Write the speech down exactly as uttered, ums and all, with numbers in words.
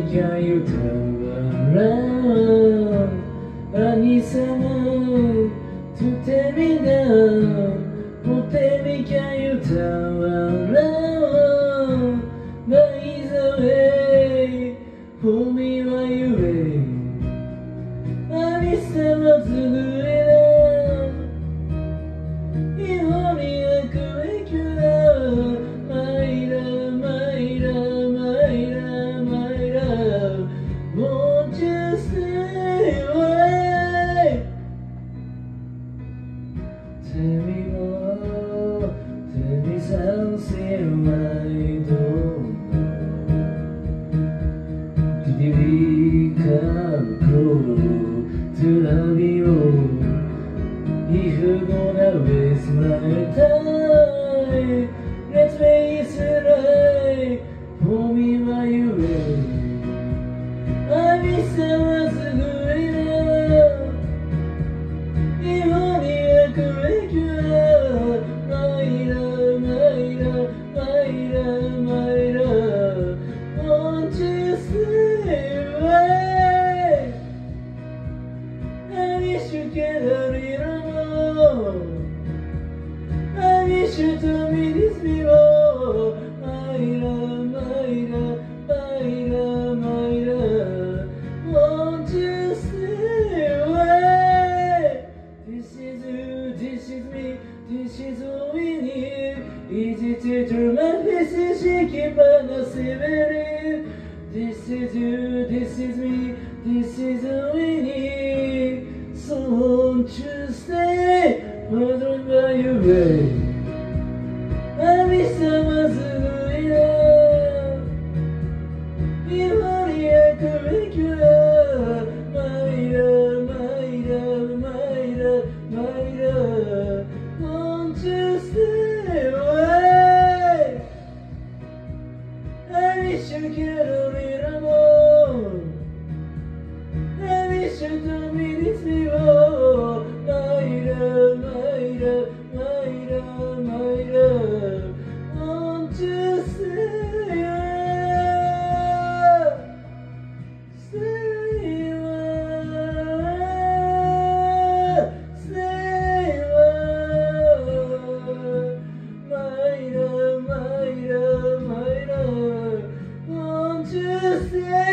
Can you turn around? I need someone to take me down. Oh, tell me, can you turn around? But is the way for me while you wait. I need someone to do it all. If only I could make you love. My love, my love, my love, my love. Won't you stay away? Tell me more, tell me something I don't know. Did we come close to love you? If you're gonna waste my time, let's face it right for me while you wait. I miss someone to do it all. If only I could make you love. My love, my love, my love, my love. Won't you stay away? I wish you could a little more. I wish you told me this before. My love, my love, my love, my love. Won't you stay away? This is you, this is me, this is all we need. Easy to turn my face is shaking but not severing. This is you, this is me, this is all we need. So won't you stay, wondering why you wait. I miss someone to do it all. If only I could make you love. My love, my love, my love, my love. Won't you stay away? I wish you could a little more. I wish you told me this before. My love, my love, my love, my love. Won't you stay away? Stay away, stay away. My love, my love, my love. Won't you stay